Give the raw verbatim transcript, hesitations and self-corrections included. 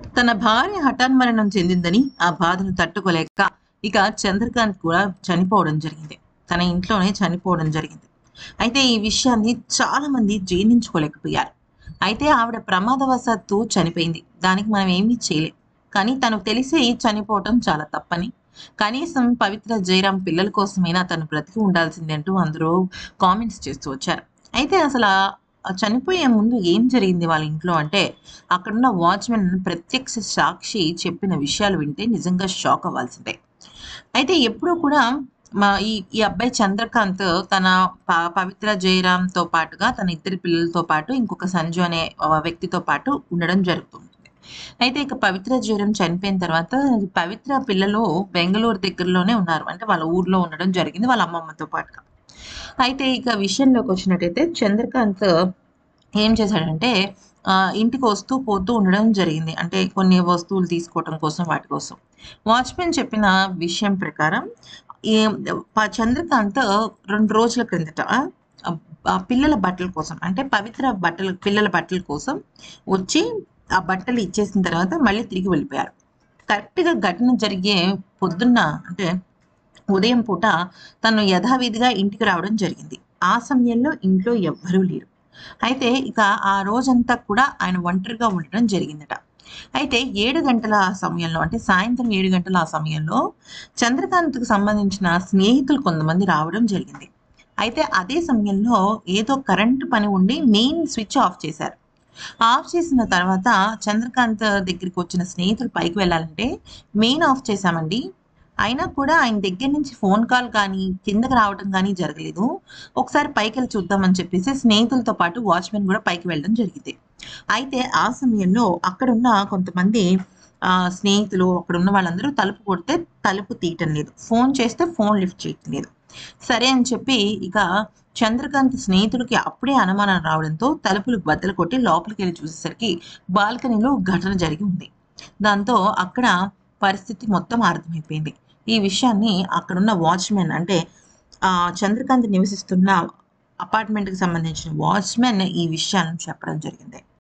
తన భార్య హఠాన్మరణం చెందిందని ఆ బాధను తట్టుకోలేక ఇక చంద్రకాంత్ కూడా చనిపోవడం జరిగింది. తన ఇంట్లోనే చనిపోవడం జరిగింది. అయితే ఈ విషయాన్ని చాలా మంది జీర్ణించుకోలేకపోయారు. అయితే ఆవిడ ప్రమాదవశాత్తు చనిపోయింది. దానికి మనం ఏమీ చేయలేం. కానీ తనకు తెలిసి చనిపోవటం చాలా తప్పని, కనీసం పవిత్ర జయరాం పిల్లల కోసమైనా తను బ్రతికి ఉండాల్సిందే అంటూ అందరూ కామెంట్స్ చేస్తూ వచ్చారు. అయితే అసల ఆ చనిపోయే ముందు ఏం జరిగింది వాళ్ళ ఇంట్లో అంటే, అక్కడున్న వాచ్‌మెన్ ప్రత్యక్ష సాక్షి చెప్పిన విషయాలు వింటే నిజంగా షాక్ అవ్వాల్సిందే. అయితే ఎప్పుడూ కూడా మా ఈ ఈ అబ్బాయి చంద్రకాంత్ తన ప పవిత్ర జయరాంతో పాటుగా తన ఇద్దరి పిల్లలతో పాటు ఇంకొక సంజు అనే ఆహ్, వ్యక్తితో పాటు ఉండడం జరుగుతుంది. అయితే ఇక పవిత్ర జయరాం చనిపోయిన తర్వాత పవిత్ర పిల్లలు బెంగుళూరు దగ్గరలోనే ఉన్నారు. అంటే వాళ్ళ ఊర్లో ఉండడం జరిగింది వాళ్ళ అమ్మమ్మతో పాటుగా. అయితే ఇక విషయంలోకొచ్చినట్టయితే చంద్రకాంత్ ఏం చేశాడంటే ఆహ్, ఇంటికి వస్తూ, పోతూ ఉండడం జరిగింది. అంటే కొన్ని వస్తువులు తీసుకోవటం కోసం వాటి కోసం. వాచ్‌మెన్ చెప్పిన విషయం ప్రకారం ఏం ప చంద్రకాంత్ రెండు రోజుల క్రిందట ఆహ్, ఆహ్, పిల్లల బట్టల కోసం అంటే పవిత్ర బట్టలు పిల్లల బట్టల కోసం వచ్చి ఆ బట్టలు ఇచ్చేసిన తర్వాత మళ్ళీ తిరిగి వెళ్ళిపోయారు. కరెక్ట్‌గా ఘటన జరిగే పొద్దున్న అంటే ఉదయం పూట తను యథావిధిగా ఇంటికి రావడం జరిగింది. ఆ సమయంలో ఇంట్లో ఎవ్వరూ లేరు. అయితే ఇక ఆ రోజంతా కూడా ఆయన ఒంటరిగా ఉండడం జరిగిందట. అయితే ఏడు గంటల ఆ సమయంలో అంటే సాయంత్రం ఏడు గంటల ఆ సమయంలో చంద్రకాంత్‌కి సంబంధించిన స్నేహితులు కొంతమంది రావడం జరిగింది. అయితే అదే సమయంలో ఏదో కరెంట్ పని ఉండి మెయిన్ స్విచ్ ఆఫ్ చేశారు. ఆఫ్ చేసిన తర్వాత చంద్రకాంత్ దగ్గరికొచ్చిన స్నేహితులు పైకి వెళ్ళాలంటే, మెయిన్ ఆఫ్ చేశామండి. అయినా కూడా ఆయన దగ్గర నుంచి ఫోన్ కాల్ కానీ, కిందకి రావటం గానీ జరగలేదు. ఒకసారి పైకెళ్ళి చూద్దామని చెప్పేసి స్నేహితులతో పాటు వాచ్‌మెన్ గూడా పైకి వెళ్ళడం జరిగింది. అయితే ఆ సమయంలో అక్కడున్న కొంతమంది ఆహ్, స్నేహితులు అక్కడున్న వాళ్ళందరూ తలుపు కొడితే తలుపు తీయటం లేదు. ఫోన్ చేస్తే ఫోన్ లిఫ్ట్ చేయటం లేదు. సరే అని చెప్పి ఇక చంద్రకాంత్ స్నేహితుడికి అప్పుడే అనుమానం రావడంతో తలుపులు బద్దలు కొట్టి లోపలికెళ్ళి చూసేసరికి బాల్కనీలో ఘటన జరిగి ఉంది. దాంతో అక్కడ పరిస్థితి మొత్తం అర్థమైపోయింది. ఈ విషయాన్ని అక్కడున్న వాచ్‌మెన్ అంటే ఆహ్, చంద్రకాంత్ నివసిస్తున్న అపార్ట్‌మెంట్‌కి సంబంధించిన వాచ్‌మెన్ ఈ విషయాలను చెప్పడం జరిగింది.